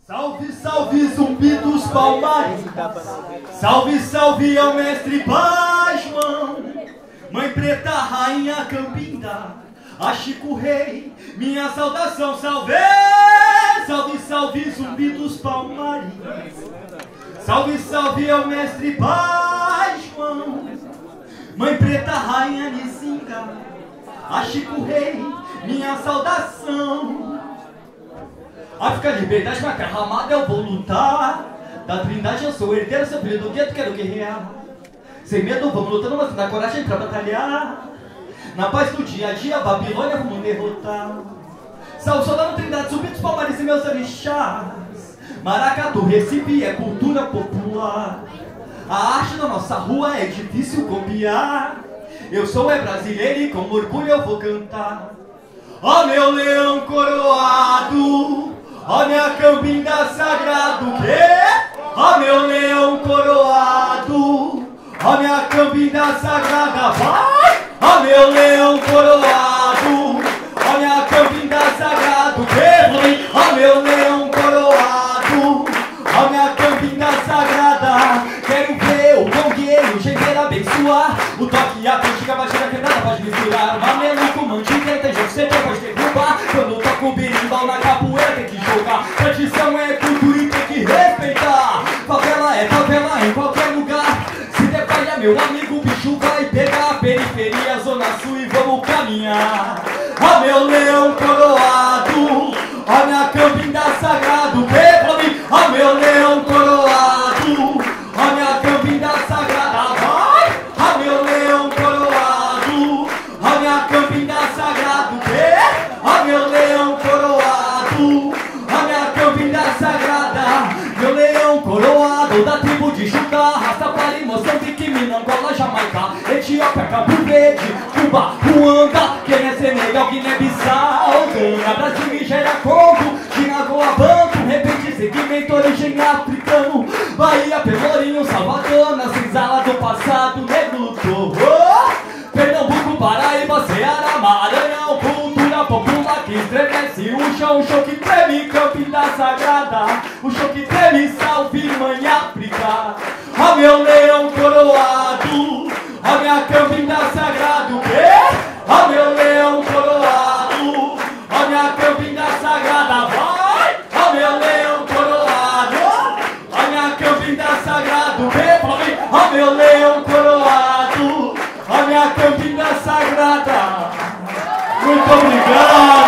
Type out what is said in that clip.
Salve, salve, Zumbi dos Palmares. Salve, salve ao mestre Basman, Mãe Preta, Rainha Campinda, a Chico Rei, minha saudação. Salve, salve, salve, Zumbi dos Palmares. Salve, salve ao mestre Basman, Mãe Preta, Rainha Nizinga, a Chico Rei, minha saudação. África, liberdade, macarra amada, eu vou lutar. Da Trindade eu sou herdeiro, seu filho do gueto, quero guerrear. Sem medo, vamos lutando, mas na coragem pra batalhar. Na paz do dia a dia, Babilônia vamos derrotar. Salve, soldado Trindade, Zumbi dos Palmares e meus orixás. Maracatu, Recife é cultura popular. A arte da nossa rua é difícil copiar. Eu sou brasileiro e com orgulho eu vou cantar. Ó meu leão coroado, ó minha Campinda sagrado, quê? Ó meu leão coroado, ó minha Campinda sagrada, vai! Ó meu leão coroado, ó minha Campinda sagrado, quê? Ó meu leão coroado, ó minha Campinda sagrada. Quero ver o congueiro, o gengueiro abençoar. O toque, a cantiga, a batida quebrada pode misturar. Mameluco, mandiga, inteligente, sempre pode derrubar. Quando toca o berimbau na capoeira tem que jogar. Tradição é cultura e tem que respeitar. Favela é favela em qualquer lugar. Se depalha, meu amigo, o bicho vai pegar. Periferia, zona sul e vamos caminhar. Ó meu leão coroado, ó minha Campinda sagrado, vê pra mim. Ó meu leão coroado, ó minha Campinda sagrada, vai! Ó meu leão coroado, ó minha Campinda sagrado, vê! Ó meu leão coroado, ó minha Campinda sagrada. Meu leão coroado da tribo de Judá, Rastafari, Moçambique, Minangola, Jamaica, Etiópia, Cabo Verde, Cuba, Ruanda, Quênia, Senegal, Guiné-Bissau, Gana, Brasil, Nigéria, Congo, Chinagoa, Banco, repente, segmento, origem africano, Bahia, Pelourinho, Salvador, na senzala do passado, negro lutou. Pernambuco, Paraíba, Ceará, Maranhão, cultura popular que estremece o chão, o show que treme, Campinda sagrada, o show que treme, salve mãe África. Ó meu leão coroado, ó minha Campinda sagrado, quê? Ó meu leão coroado, ó minha Campinda sagrada, vai! Ó meu leão coroado, ó minha Campinda sagrado, vem pra mim! Ó meu leão coroado, ó minha Campinda sagrada. Muito obrigado!